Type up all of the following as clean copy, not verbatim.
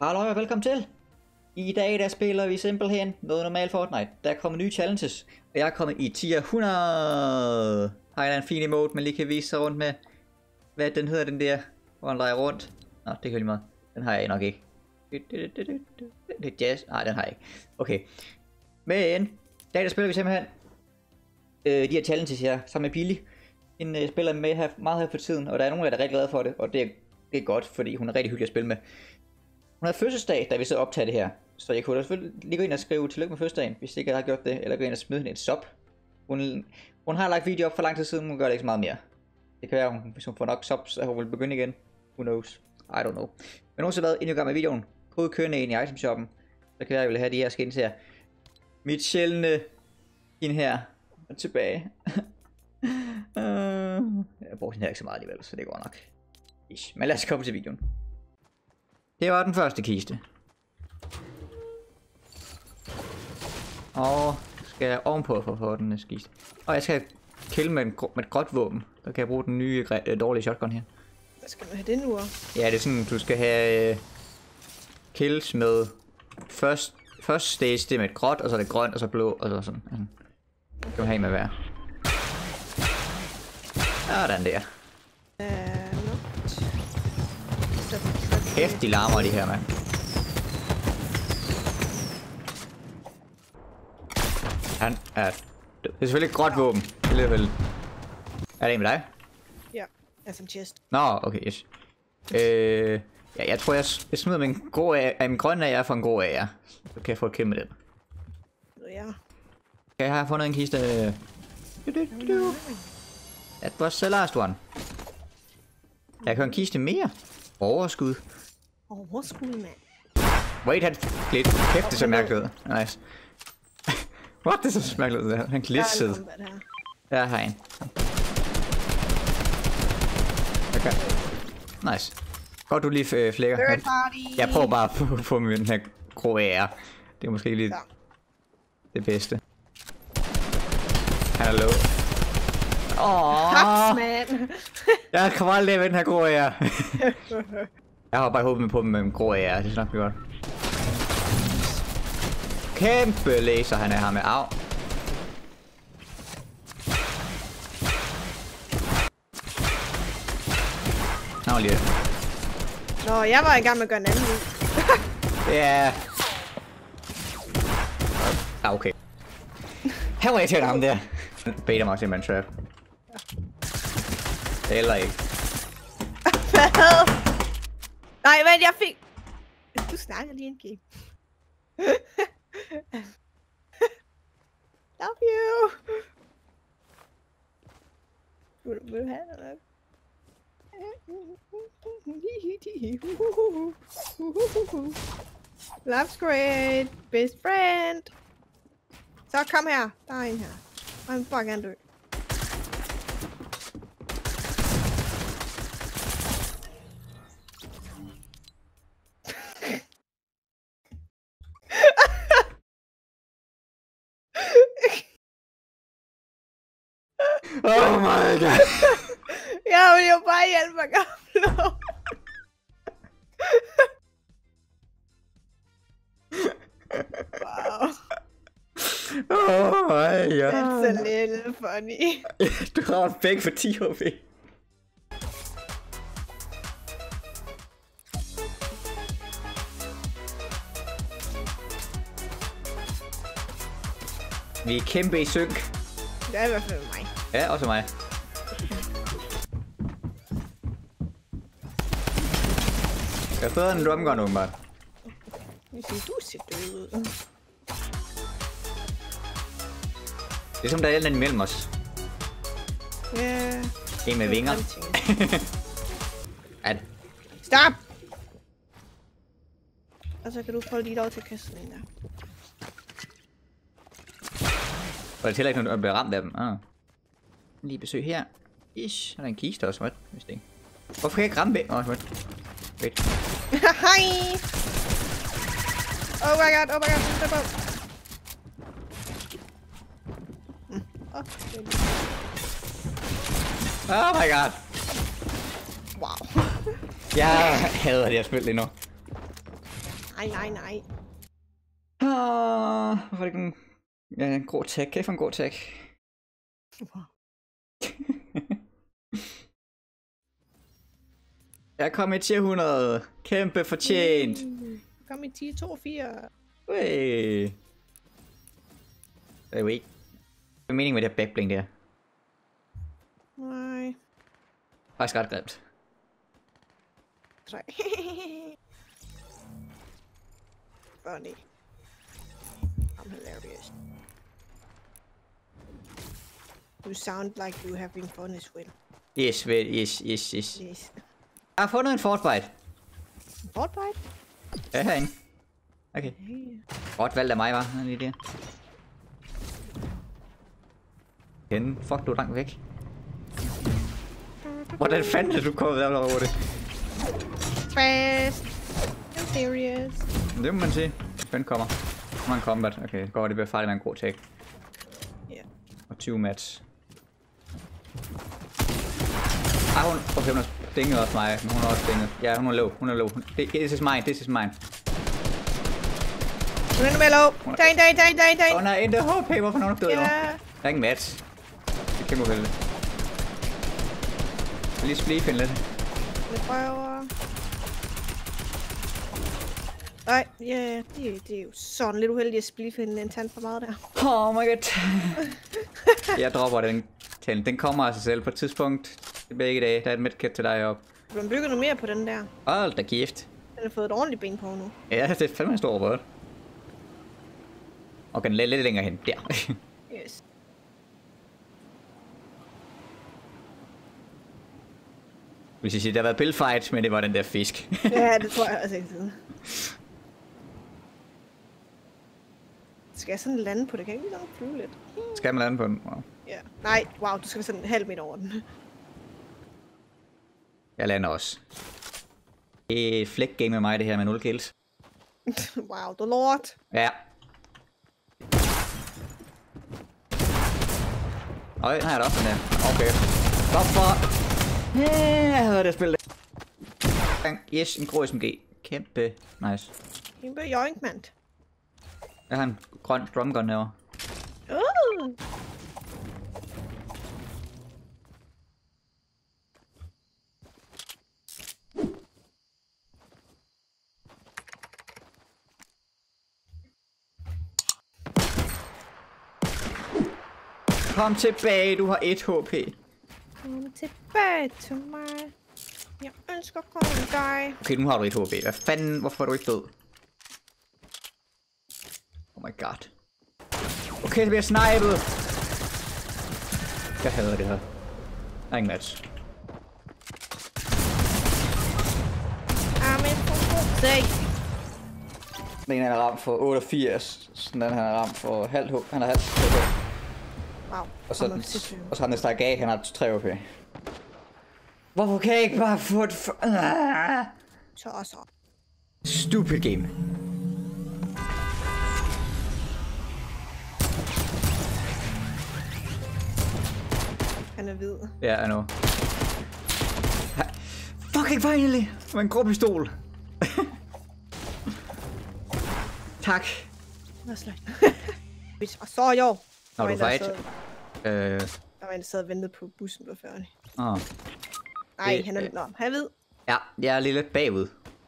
Hallo og velkommen til. I dag der spiller vi simpelthen noget normalt Fortnite. Der kommer nye challenges, og jeg er kommet i tier 100. Har jeg en fin emote, man lige kan vise sig rundt med. Hvad den hedder, den der, hvor han leger rundt. Nå, det kan lige meget. Den har jeg nok ikke. Det er jazz. Nej, den har jeg ikke. Okay. Men, i dag der spiller vi simpelthen de her challenges her, som er billige. En spiller med her, meget her for tiden, og der er nogen af jer, der er rigtig glade for det, og det er godt, fordi hun er rigtig hyggelig at spille med. Hun havde fødselsdag, da vi så optager det her, så jeg kunne da selvfølgelig lige gå ind og skrive tillykke med fødselsdagen, hvis ikke jeg har gjort det, eller gå ind og smide hende et sub. Hun har lagt video op for lang tid siden, hun gør det ikke så meget mere. Det kan være, hvis hun får nok subs, så hun vil begynde igen. Who knows? I don't know. Men uanset hvad, inden jeg gør med videoen, kode kørende ind i itemshoppen, så kan jeg vil have de her skins her. Mit sjældne skin her er tilbage. Jeg bruger den her ikke så meget alligevel, så det går nok. Men lad os komme til videoen. Det var den første kiste. Og skal jeg ovenpå for at få den næste kiste. Og jeg skal kill med et gråt våben. Så kan jeg bruge den nye dårlige shotgun her. Hvad skal du have det nu? Ja, det er sådan, du skal have kills med først stage, det er med et gråt, og så er det grønt, og så blå, og så sådan. Det kan man have med hver. Sådan der. Kæft, de larmer de her, mand. Han er... Det er selvfølgelig et gråt våben. Alligevel. Er det en med dig? Ja, jeg er som chest. Nå, okay, yes. Ja, jeg tror, jeg smider min grå af min grønne af jer for en grå af jer. Så kan jeg få et kæmpe med den. Ja. Okay, jeg har fundet en kiste. That was the last one. Jeg kan en kiste mere. Overskud. Overskud, mand. Wait, han lidt. Kæft, det så mærkeligt ud. Nice. What? Det så mærkeligt ud. Han glitsede. Der har en. Okay. Nice. Godt du lige flækker. Jeg prøver bare at få med den her grå ære. Det er måske lige det bedste. Han er low. Haps, mand. Jeg kommer aldrig med den her grå ære. Jeg har bare håbet på dem med en grå ære. Det er nok godt. Kæmpe laser han er her med. Au. Nå lige. Nå, jeg var i gang med at gøre en anden lyd. Ja. Ah, okay. Her var jeg til ham der. Beta mig simpelthen trap. Eller ikke. Hvad? Nej, vent, jeg fik... Du snakker lige en game. Love you. Vil du have noget? Love's great. Best friend. Så kom her. Der er en her. Og han bare gerne dø. Oh my god. Jeg vil jo bare hjælpe mig gamle. Wow. Oh my god. That's a little funny. Du har begge for 10 HP. Vi er kæmpe i synk. Det er i hvert fald mig. Ja, også mig. Jeg er bedre end en rumgun, åbenbart. Hvis du ser død ud. Det er som der er en imellem os. Ja. En med vinger. Stop! Og så kan du få lige lov til at kaste den der. Og det tæller ikke, når du bliver ramt af dem. Ah. Lige besøg her. Ish, der er en kiste også, hvad? Hvis det ikke. Hvorfor kan jeg ikke ramme væk? Åh, hvad? Wait. Hej! Oh my god, step up. Oh my god. Wow. Jeg hader det her spil lige nu. Nej. Hvorfor er det ikke en... Ja, en grå tag. Kæft for en grå tag. Jeg kom i tier 100. Kæmpe fortjent. Kom i tier 82. Ui. Det er jo ikke... Hvad er meningen med det her backbling der? Nej. Faktisk ret grimt. Funny. I'm hilarious. You sound like you're having fun as well. Yes. Yes. Jeg har fundet en Fortbite. Fortbite? Ja, herinde. Okay. Godt valgt af mig, var han lige der. Henne. Fuck, du er langt væk. Hvordan fanden er du kommet der over det? Fast. I'm serious. Det må man sige. Fanden kommer. Nu er en combat. Okay, går det bliver farligt med en god tag. Ja. Og 20 match. Ah, hun... Okay, hun har stinget også mig, men hun har også stinget. Ja, hun er low. This is mine. Hun er med low. Dang. Hun er in the HP, hvorfor er hun død nu? Ja. Der er ingen match. Det er kæmpe uheldigt. Jeg vil lige splife lidt. Jeg prøver. Nej, ja, det er jo sådan lidt uheldigt at splife en tand for meget der. Oh my god. Jeg dropper den tand. Den kommer af sig selv på et tidspunkt. Det bliver ikke i dag. Der er et medkit til dig op. Du har bygget noget mere på den der. Hold da gift. Den har fået et ordentligt ben på nu. Ja, det er fandme en stor robot. Og den lidt længere hen. Der. Yes. Hvis jeg siger, der har været pillfight, men det var den der fisk. Ja, det tror jeg også ikke siden. Skal jeg sådan lande på det? Kan jeg ikke lige flyve lidt? Skal man lande på den? Wow. Ja. Nej, wow, du skal være sådan en halv meter over den. Jeg lander også. Det er et flæk game med mig, det her med 0 kills. Wow, the lord. Ja. Øj, nej, er der også den der. Okay. Hvorfor? Jeg havde det spillet. Yes, en grå SMG. Kæmpe nice. Kæmpe joink, mand. Jeg har en grøn drumgun herovre. Kom tilbage, du har 1 HP. Kom tilbage til mig. Jeg ønsker kun dig. Okay, nu har du 1 HP. Hvad fanden? Hvorfor er du ikke død? Oh my god. Okay, det bliver snipet. Jeg hader det her. Der er ingen match. Amen, for god sag. Den ene han er ramt for 88. Den anden han er ramt for halvt HP. Han har halvt HP. Wow. Og så har den stak af, han har 3 HP. Hvorfor kan jeg ikke bare få et... Så. Stupid game. Han er hvid. Ja, I know. Fucking finally! Med en grå pistol. Tak. Hvad slags? Og så jo. Når du fight. Der var en, der sad og ventede på bussen på færgen. Nej, han er lidt. Nå, han er hvid. Ja, jeg er lidt bagud.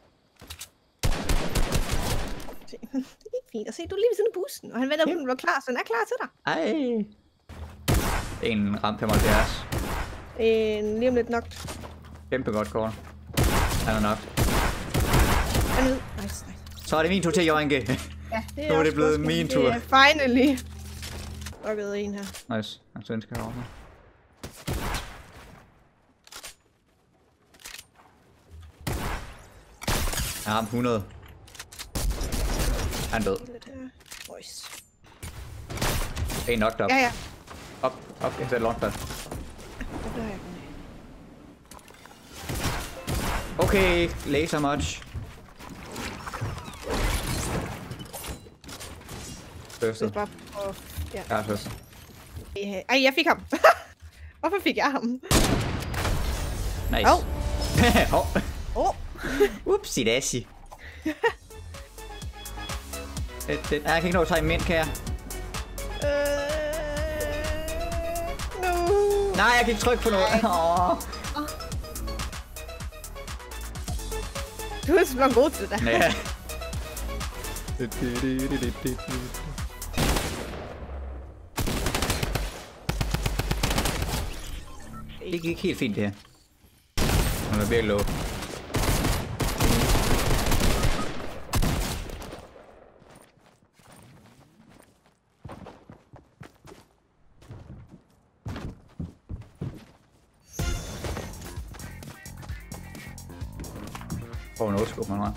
Det er ikke fint. Og se, du er lige ved siden af bussen. Og han venter på, at du er klar, så han er klar til dig. Ej. En ramt 75. Lige om lidt nok. Kæmpe godt kort. Han er nok. Han er hvid. Nice. Så er det min tur til at joinke. Ja, det er nu er det blevet min tur. Finally. Rykket en her. Nice. Han svensker herovre. Jeg har ramt 100. Han er død. Nice. En knocked up. Ja. Op, jeg sætter launchpad. Okay, laser much. Førstet. Ja. Jeg har førstet. Ej, jeg fik ham. Hvorfor fik jeg ham? Nice. Åh. Upsi daisy. Jeg kan ikke nå at tage en mind, kan jeg? No. Nej, jeg kan ikke trykke på noget. Du er simpelthen god til det. Ja. Det gik helt fint, det her. Nu er virkelig low. Nu skubber man mig.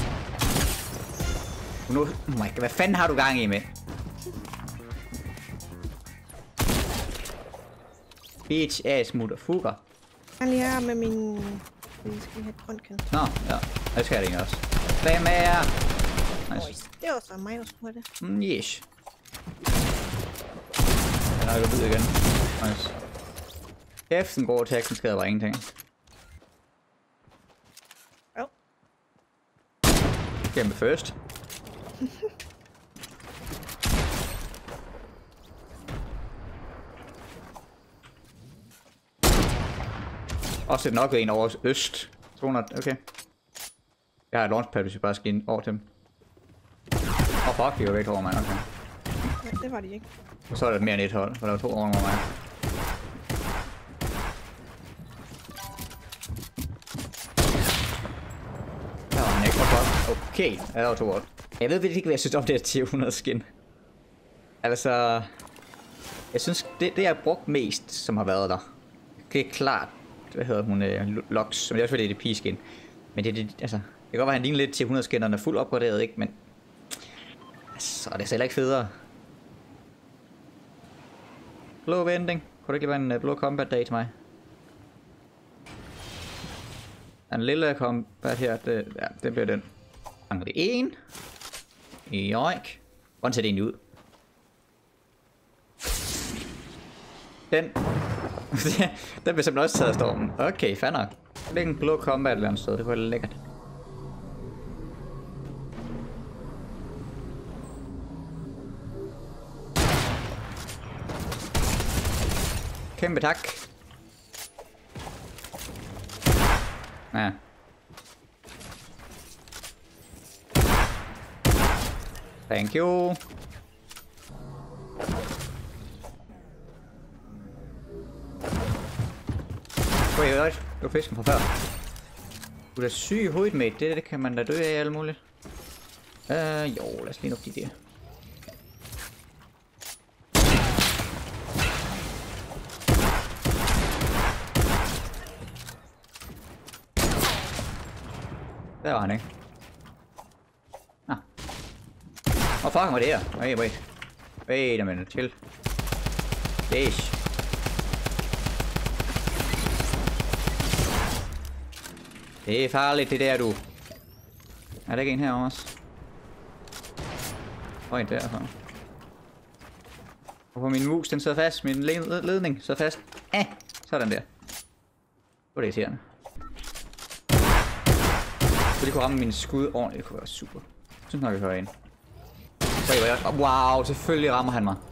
Nu, oh my God, hvad fanden har du gang i med? Bitch ass motherfucker. Jeg lige her med min... Vi skal have et grønt kant. Nå, ja. Det skal jeg ikke også. Hvem er jeg? Nice. Det var så mig, der skulle have det. Yes. Den er gået ud igen. Nice. Kæft, den gode teksten skader bare ingenting. Kæmpe først. Også nok en over øst. 200, okay. Jeg har et launchpad, hvis jeg bare skal ind over til dem. Fuck, de var væk over mig, okay. Ja, det var de ikke. Og så er der mere end et hold, for der var 2 over mig. Okay, jeg var 2 år. Jeg ved ikke, hvad jeg synes om det her 1000 skin. Altså... Jeg synes, det jeg har brugt mest, som har været der. Det er klart, hvad hedder hun, Lux, som det er også fordi det er pige-skin. Men det altså... Det kan godt være, han ligner lidt til 100 skin, og er fuldt opgraderet, ikke? Men... Altså, det er heller ikke federe. Blå vending. Kunne det ikke være en blå combat dag til mig? En lille combat her, det, ja, det bliver den. Mangler det en. Joik. Hvordan ser det egentlig ud? Den. Den bliver simpelthen også taget af stormen. Okay, fair nok. Det er en blå combat et eller andet sted, det kunne være lækkert. Kæmpe tak. Ja. Thank you. Wait, det var fisken fra før. Du er da syg i hovedet, mate. Det kan man da dø af alt muligt. Jo, lad os lige nå de der. Der var han ikke. Ah. Hvor fuck var det her? Wait a minute, chill. Yes. Det er farligt det der, du. Er der ikke en herovre også? Og en derfra. Hvorfor min mus, den sidder fast. Min ledning sidder fast. Sådan der. Det var det irriterende. Så de kunne ramme mine skud ordentligt. Det kunne være super. Jeg synes nok, jeg hører en. Wow, selvfølgelig rammer han mig.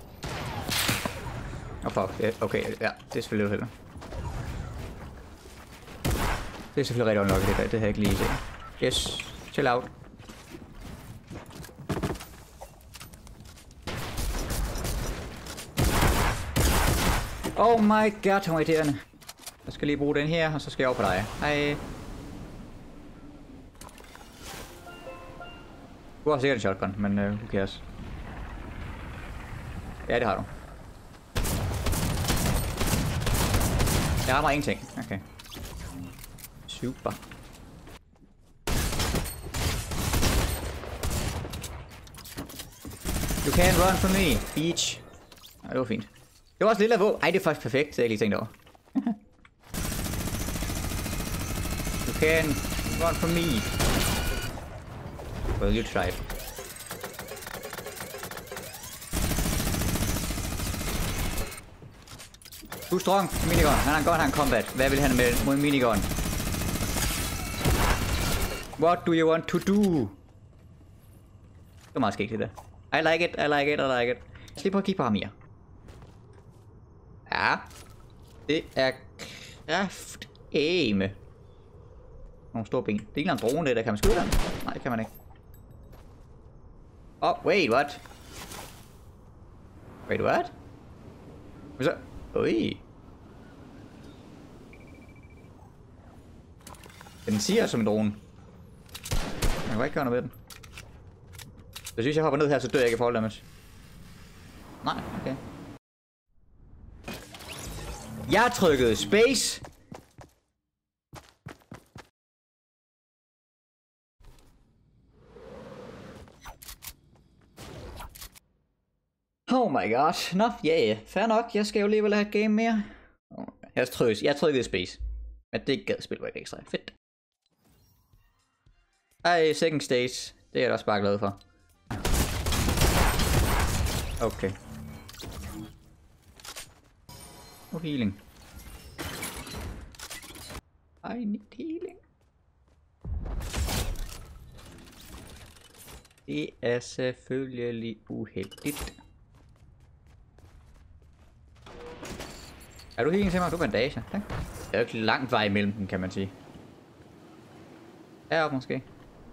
Fuck. Okay, ja. Det er selvfølgelig heldigt. Det er selvfølgelig rigtig nok det der. Det har jeg ikke lige set. Yes. Chill out. Oh my god, han var irriterende. Jeg skal lige bruge den her, og så skal jeg over på dig. Hej. Du har sikkert en shotgun, men who cares? Ja, det har du. Jeg rammer ingenting. Okay. Super. You can run from me, beach. Ej, det var fint. Det var også lille våben. Ej, det er faktisk perfekt, det har jeg ikke lige tænkt over. You can run from me. Well, you tried. Too strong, minigun. Han har en combat. Hvad vil han med mod minigun? What do you want to do? Det var meget skægt det der. I like it, I like it, I like it. Jeg skal lige prøve at kigge på ham her. Ja. Det er kraftæme. Nogle store ben. Det er ikke en drone, det der. Kan man skyde den? Nej, det kan man ikke. Oh, wait, what? Wait, what? Hvad så? Ui. Den siger som en drone. Jeg kan ikke gøre noget med den. Hvis jeg hopper ned her, så dør jeg ikke i fall damage. Nej, okay. Jeg trykkede space. Oh my god. Nå, ja, fair nok. Jeg skal jo alligevel have et game mere. Jeg trykkede space. Men det gad spil var ikke ekstra. Fedt. Ej, second stage. Det er jeg da også bare glad for. Okay. Og healing. I need healing. Det er selvfølgelig uheldigt. Er du healing til mig? Du er bandage. Tak. Der er jo ikke langt vej imellem dem, kan man sige. Heroppe måske.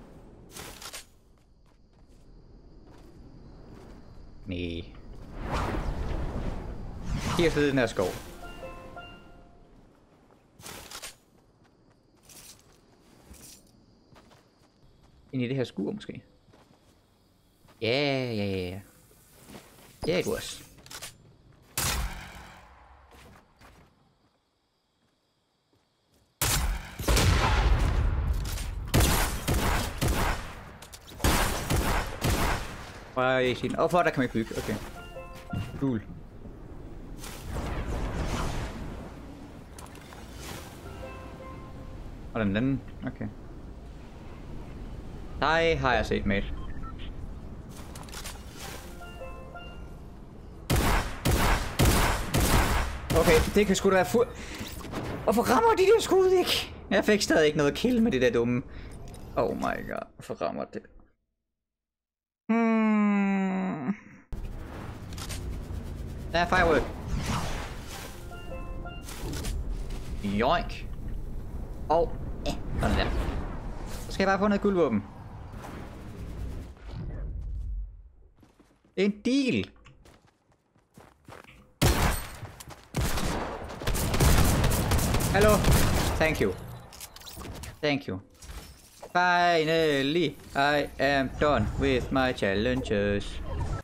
Næh. Kig efter den her skov. Ind i det her skur måske. Ja. Ja, it was. Og for der kan man ikke bygge, okay. Cool. Og den anden, okay. Hej, har jeg set, mate. Okay, det kan sgu da være fuld. Hvorfor rammer de der skud ikke? Jeg fik stadig ikke noget kill med det der dumme. Oh my god, hvorfor rammer det? Der er firework. Joink. Og sådan der. Så skal jeg bare få noget guldvåben. Det er en deal. Hallo. Thank you. Thank you. Finally, I am done with my challenges.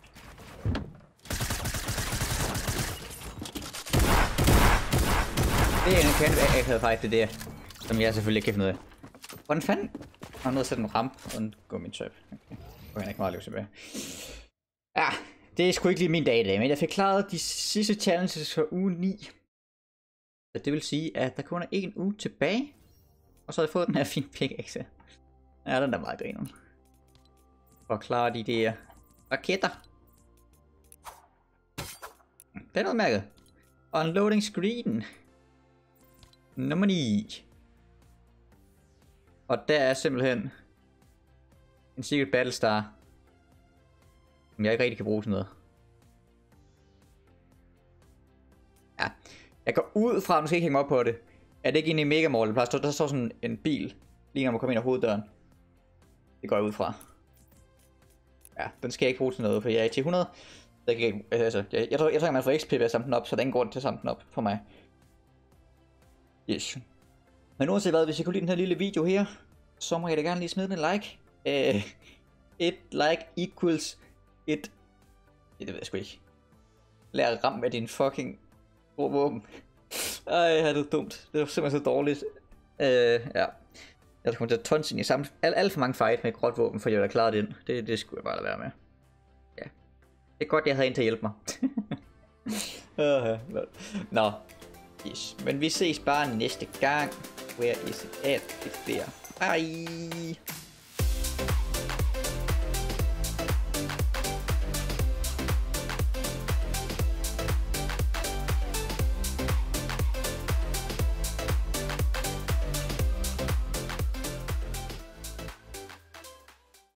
Det er en kæmpe akavet fight, det der, som jeg selvfølgelig ikke kan finde ud af. Hvordan fanden? Jeg er nødt til at sætte en ramp og en gummitrap. Okay. Jeg kan ikke meget løbe tilbage. Ja, det er sgu ikke lige min dag i dag, men jeg fik klaret de sidste challenges for uge 9. Så det vil sige, at der kun er en uge tilbage. Og så har jeg fået den her fine pickaxe. Ja, den er meget griner. For at klare de der raketter. Det er noget mærket. Unloading screen. Nummer 9. Og der er simpelthen en Secret Battlestar, som jeg ikke rigtig kan bruge til noget. Ja, jeg går ud fra, nu skal jeg ikke hænge mig op på det. Er det ikke inde i Mega Mall? Der står sådan en bil, lige når man kommer ind ad hoveddøren. Det går jeg ud fra. Ja, den skal jeg ikke bruge til noget, for jeg er til 100. Jeg kan ikke, altså, jeg tror, man får XP ved at samle den op, så den går til at samle den op for mig. Yes. Men uanset hvad, hvis I kunne lide den her lille video her, så må jeg da gerne lige smide en like. Et like equals et... Det ved jeg sgu ikke. Lad at ramme med din fucking våben. Ej, det er dumt. Det var simpelthen så dårligt. Ja. Jeg kommer til at tons ind i sammen. Alt for mange fight med et gråt våben, for jeg ville have klaret det ind. Det skulle jeg bare lade være med. Ja. Det er godt, jeg havde en til at hjælpe mig. Nå. Yes. Men vi ses bare næste gang. Where is it at? It's there. Bye.